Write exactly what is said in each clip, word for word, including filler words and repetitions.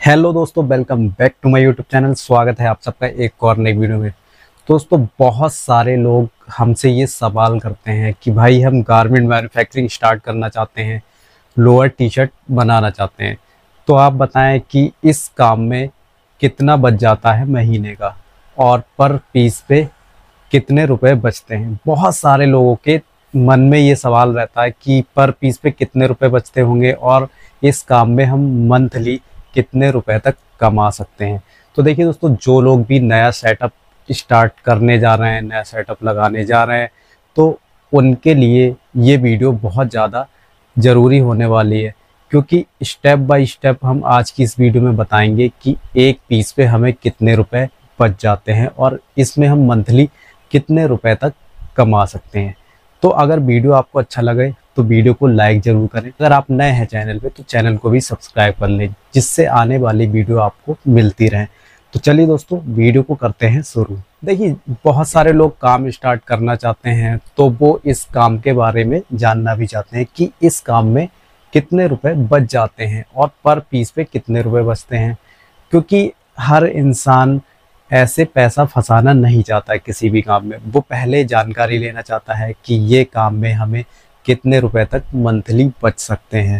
Hello दोस्तों, welcome back to my YouTube channel. स्वागत है आप सबका एक और नई वीडियो में। दोस्तों, बहुत सारे लोग हमसे ये सवाल करते हैं कि भाई हम गारमेंट मैन्युफैक्चरिंग स्टार्ट करना चाहते हैं, लोअर टी शर्ट बनाना चाहते हैं, तो आप बताएं कि इस काम में कितना बच जाता है महीने का और पर पीस पे कितने रुपए बचते हैं। बहुत सारे लोगों के मन में ये सवाल रहता है कि पर पीस पे कितने रुपए बचते होंगे और इस काम में हम मंथली कितने रुपए तक कमा सकते हैं। तो देखिए दोस्तों, जो लोग भी नया सेटअप स्टार्ट करने जा रहे हैं, नया सेटअप लगाने जा रहे हैं, तो उनके लिए ये वीडियो बहुत ज़्यादा ज़रूरी होने वाली है, क्योंकि स्टेप बाय स्टेप हम आज की इस वीडियो में बताएंगे कि एक पीस पे हमें कितने रुपए बच जाते हैं और इसमें हम मंथली कितने रुपए तक कमा सकते हैं। तो अगर वीडियो आपको अच्छा लगे तो वीडियो को लाइक ज़रूर करें। अगर आप नए हैं चैनल पे तो चैनल को भी सब्सक्राइब कर लें, जिससे आने वाली वीडियो आपको मिलती रहे। तो चलिए दोस्तों, वीडियो को करते हैं शुरू। देखिए, बहुत सारे लोग काम स्टार्ट करना चाहते हैं, तो वो इस काम के बारे में जानना भी चाहते हैं कि इस काम में कितने रुपए बच जाते हैं और पर पीस पे कितने रुपए बचते हैं, क्योंकि हर इंसान ऐसे पैसा फंसाना नहीं चाहता है किसी भी काम में। वो पहले जानकारी लेना चाहता है कि ये काम में हमें कितने रुपए तक मंथली बच सकते हैं।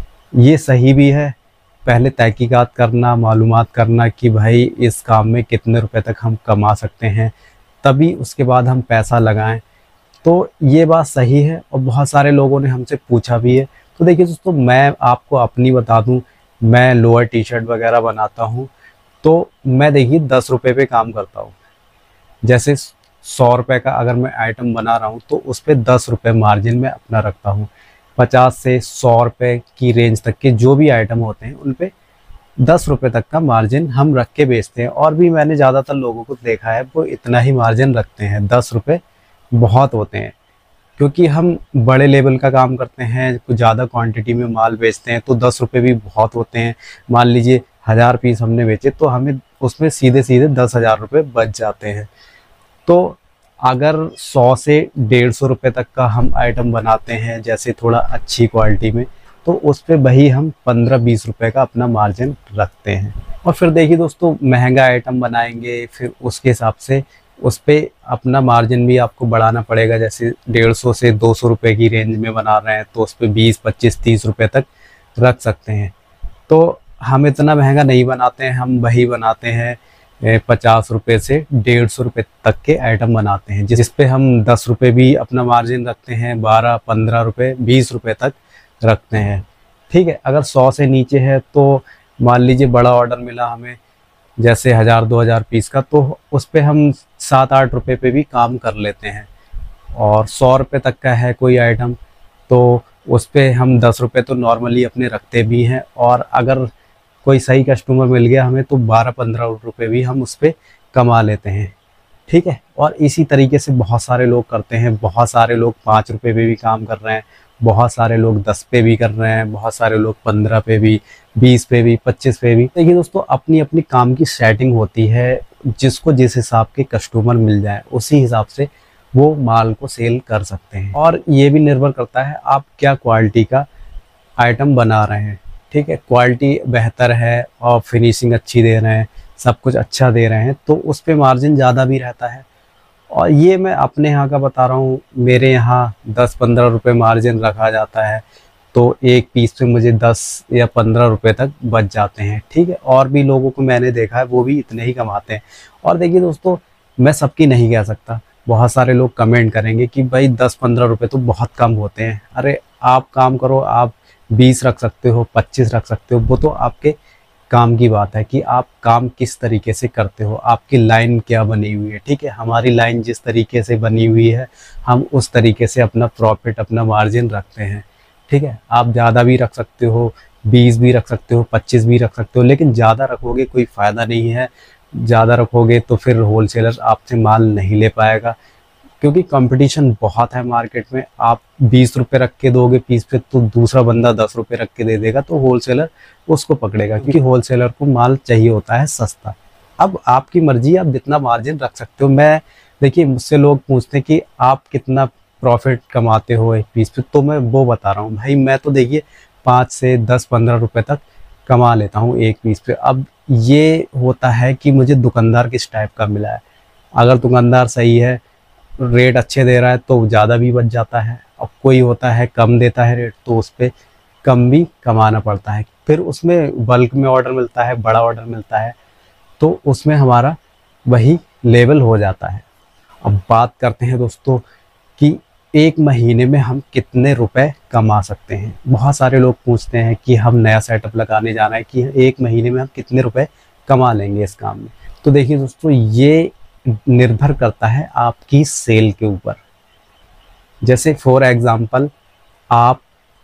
ये सही भी है, पहले तहकीकात करना, मालूमात करना कि भाई इस काम में कितने रुपए तक हम कमा सकते हैं, तभी उसके बाद हम पैसा लगाएं। तो ये बात सही है और बहुत सारे लोगों ने हमसे पूछा भी है। तो देखिए दोस्तों, मैं आपको अपनी बता दूं, मैं लोअर टी शर्ट वगैरह बनाता हूँ, तो मैं देखिए दस रुपये पे काम करता हूँ। जैसे सौ रुपये का अगर मैं आइटम बना रहा हूँ तो उस पर दस रुपये मार्जिन में अपना रखता हूँ। पचास से सौ रुपये की रेंज तक के जो भी आइटम होते हैं उन पे दस रुपये तक का मार्जिन हम रख के बेचते हैं। और भी मैंने ज़्यादातर लोगों को देखा है वो इतना ही मार्जिन रखते हैं, दस रुपये बहुत होते हैं, क्योंकि हम बड़े लेवल का काम करते हैं, कुछ ज़्यादा क्वांटिटी में माल बेचते हैं, तो दस रुपये भी बहुत होते हैं। मान लीजिए हज़ार पीस हमने बेचे तो हमें उसमें सीधे सीधे दस हज़ार रुपये बच जाते हैं। तो अगर सौ से डेढ़ सौ रुपये तक का हम आइटम बनाते हैं, जैसे थोड़ा अच्छी क्वालिटी में, तो उस पर वही हम पंद्रह बीस रुपये का अपना मार्जिन रखते हैं। और फिर देखिए दोस्तों, महंगा आइटम बनाएंगे फिर उसके हिसाब से उस पर अपना मार्जिन भी आपको बढ़ाना पड़ेगा। जैसे डेढ़ सौ से दो सौ रुपये की रेंज में बना रहे हैं तो उस पर बीस पच्चीस तीस रुपये तक रख सकते हैं। तो हम इतना महंगा नहीं बनाते हैं, हम वही बनाते हैं पचास रुपये से डेढ़ सौ रुपये तक के आइटम बनाते हैं, जिस पे हम दस रुपये भी अपना मार्जिन रखते हैं, बारह पंद्रह रुपये बीस रुपये तक रखते हैं। ठीक है, अगर सौ से नीचे है तो मान लीजिए बड़ा ऑर्डर मिला हमें, जैसे हज़ार दो हज़ार पीस का, तो उस पर हम सात आठ रुपये पे भी काम कर लेते हैं। और सौ रुपये तक का है कोई आइटम तो उस पर हम दस रुपये तो नॉर्मली अपने रखते भी हैं। और अगर कोई सही कस्टमर मिल गया हमें तो बारह पंद्रह रुपये भी हम उस पर कमा लेते हैं। ठीक है, और इसी तरीके से बहुत सारे लोग करते हैं। बहुत सारे लोग पाँच रुपये पे भी काम कर रहे हैं, बहुत सारे लोग दस पे भी कर रहे हैं, बहुत सारे लोग पंद्रह पे भी, बीस पे भी, पच्चीस पे भी। देखिए दोस्तों, अपनी अपनी काम की सेटिंग होती है, जिसको जिस हिसाब के कस्टमर मिल जाए उसी हिसाब से वो माल को सेल कर सकते हैं। और ये भी निर्भर करता है आप क्या क्वालिटी का आइटम बना रहे हैं। ठीक है, क्वालिटी बेहतर है और फिनिशिंग अच्छी दे रहे हैं, सब कुछ अच्छा दे रहे हैं, तो उस पे मार्जिन ज़्यादा भी रहता है। और ये मैं अपने यहाँ का बता रहा हूँ, मेरे यहाँ दस पंद्रह रुपये मार्जिन रखा जाता है, तो एक पीस पे मुझे दस या पंद्रह रुपये तक बच जाते हैं। ठीक है, और भी लोगों को मैंने देखा है वो भी इतने ही कमाते हैं। और देखिए दोस्तों, मैं सबकी नहीं कह सकता, बहुत सारे लोग कमेंट करेंगे कि भाई दस पंद्रह रुपये तो बहुत कम होते हैं। अरे आप काम करो, आप बीस रख सकते हो, पच्चीस रख सकते हो, वो तो आपके काम की बात है कि आप काम किस तरीके से करते हो, आपकी लाइन क्या बनी हुई है। ठीक है, हमारी लाइन जिस तरीके से बनी हुई है हम उस तरीके से अपना प्रॉफिट, अपना मार्जिन रखते हैं। ठीक है, आप ज़्यादा भी रख सकते हो, बीस भी रख सकते हो, पच्चीस भी रख सकते हो, लेकिन ज़्यादा रखोगे कोई फ़ायदा नहीं है। ज़्यादा रखोगे तो फिर होलसेलर आपसे माल नहीं ले पाएगा, क्योंकि कंपटीशन बहुत है मार्केट में। आप बीस रुपये रख के दोगे पीस पे तो दूसरा बंदा दस रुपये रख के दे देगा, तो होलसेलर उसको पकड़ेगा, क्योंकि होलसेलर को माल चाहिए होता है सस्ता। अब आपकी मर्जी, आप जितना मार्जिन रख सकते हो। मैं देखिए, मुझसे लोग पूछते हैं कि आप कितना प्रॉफिट कमाते हो एक पीस पे, तो मैं वो बता रहा हूँ भाई, मैं तो देखिए पाँच से दस पंद्रह रुपये तक कमा लेता हूँ एक पीस पे। अब ये होता है कि मुझे दुकानदार किस टाइप का मिला है। अगर दुकानदार सही है, रेट अच्छे दे रहा है तो ज़्यादा भी बच जाता है, और कोई होता है कम देता है रेट तो उस पर कम भी कमाना पड़ता है। फिर उसमें बल्क में ऑर्डर मिलता है, बड़ा ऑर्डर मिलता है, तो उसमें हमारा वही लेवल हो जाता है। अब बात करते हैं दोस्तों कि एक महीने में हम कितने रुपए कमा सकते हैं। बहुत सारे लोग पूछते हैं कि हम नया सेटअप लगाने जाना है कि एक महीने में हम कितने रुपए कमा लेंगे इस काम में। तो देखिए दोस्तों, ये निर्भर करता है आपकी सेल के ऊपर। जैसे फॉर एग्जांपल आप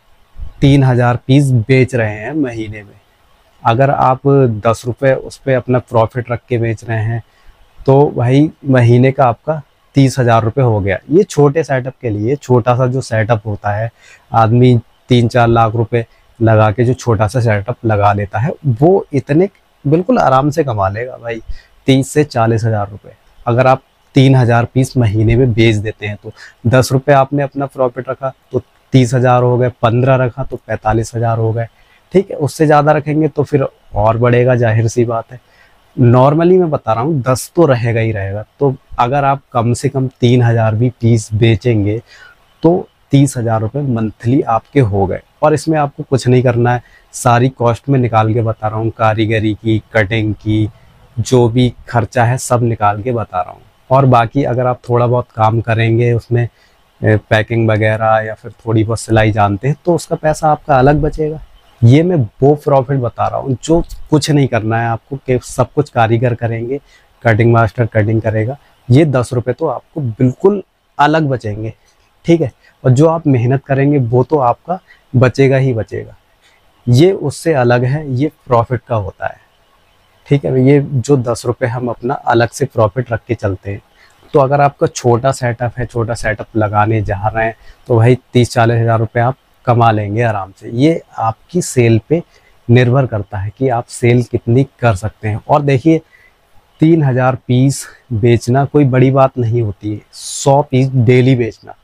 तीन हज़ार पीस बेच रहे हैं महीने में, अगर आप दस रुपये उस पर अपना प्रॉफिट रख के बेच रहे हैं तो भाई महीने का आपका तीस हज़ार रुपये हो गया। ये छोटे सेटअप के लिए, छोटा सा जो सेटअप होता है, आदमी तीन चार लाख रुपए लगा के जो छोटा सा सेटअप लगा लेता है, वो इतने बिल्कुल आराम से कमा लेगा भाई, तीस से चालीस हज़ार रुपये। अगर आप तीन हज़ार पीस महीने में बेच देते हैं तो दस रुपये आपने अपना प्रॉफिट रखा तो तीस हज़ार हो गए, पंद्रह रखा तो पैंतालीस हज़ार हो गए। ठीक है, उससे ज़्यादा रखेंगे तो फिर और बढ़ेगा, जाहिर सी बात है। नॉर्मली मैं बता रहा हूँ दस तो रहेगा ही रहेगा। तो अगर आप कम से कम तीन हज़ार भी पीस बेचेंगे तो तीस हज़ार रुपये मंथली आपके हो गए। और इसमें आपको कुछ नहीं करना है, सारी कॉस्ट में निकाल के बता रहा हूँ, कारीगरी की, कटिंग की, जो भी खर्चा है सब निकाल के बता रहा हूँ। और बाकी अगर आप थोड़ा बहुत काम करेंगे उसमें, पैकिंग वगैरह या फिर थोड़ी बहुत सिलाई जानते हैं, तो उसका पैसा आपका अलग बचेगा। ये मैं वो प्रॉफिट बता रहा हूँ जो कुछ नहीं करना है आपको, कि सब कुछ कारीगर करेंगे, कटिंग मास्टर कटिंग करेगा। ये दस रुपये तो आपको बिल्कुल अलग बचेंगे। ठीक है, और जो आप मेहनत करेंगे वो तो आपका बचेगा ही बचेगा। ये उससे अलग है, ये प्रॉफिट का होता है। ठीक है, ये जो दस रुपये हम अपना अलग से प्रॉफिट रख के चलते हैं। तो अगर आपका छोटा सेटअप है, छोटा सेटअप लगाने जा रहे हैं, तो भाई तीस चालीस हज़ार रुपये आप कमा लेंगे आराम से। ये आपकी सेल पे निर्भर करता है कि आप सेल कितनी कर सकते हैं। और देखिए, तीन हज़ार पीस बेचना कोई बड़ी बात नहीं होती है, सौ पीस डेली बेचना,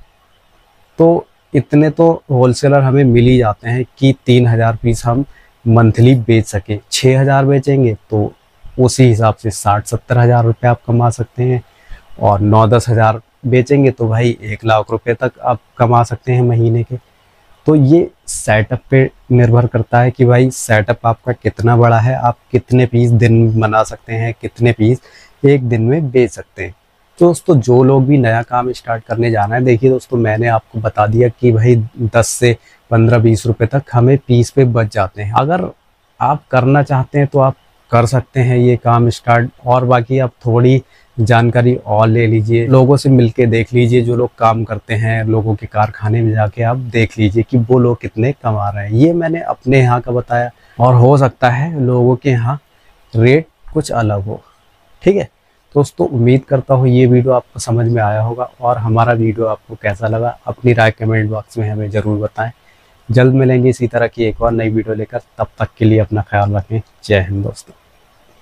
तो इतने तो होलसेलर हमें मिल ही जाते हैं कि तीन हज़ार पीस हम मंथली बेच सके। छः हज़ार बेचेंगे तो उसी हिसाब से साठ सत्तर हज़ार रुपये आप कमा सकते हैं। और नौ दस हज़ार बेचेंगे तो भाई एक लाख रुपए तक आप कमा सकते हैं महीने के। तो ये सेटअप पे निर्भर करता है कि भाई सेटअप आपका कितना बड़ा है, आप कितने पीस दिन में बना सकते हैं, कितने पीस एक दिन में बेच सकते हैं। तो दोस्तों, जो लोग भी नया काम स्टार्ट करने जाना है, देखिए दोस्तों, मैंने आपको बता दिया कि भाई दस से पंद्रह बीस रुपए तक हमें पीस पे बच जाते हैं। अगर आप करना चाहते हैं तो आप कर सकते हैं ये काम स्टार्ट। और बाकी आप थोड़ी जानकारी और ले लीजिए, लोगों से मिलके देख लीजिए, जो लोग काम करते हैं, लोगों के कारखाने में जाके आप देख लीजिए कि वो लोग कितने कमा रहे हैं। ये मैंने अपने यहाँ का बताया, और हो सकता है लोगों के यहाँ रेट कुछ अलग हो। ठीक है दोस्तों, उम्मीद करता हूँ ये वीडियो आपको समझ में आया होगा। और हमारा वीडियो आपको कैसा लगा अपनी राय कमेंट बॉक्स में हमें ज़रूर बताएं। जल्द मिलेंगे इसी तरह की एक और नई वीडियो लेकर, तब तक के लिए अपना ख्याल रखें। जय हिंद दोस्तों।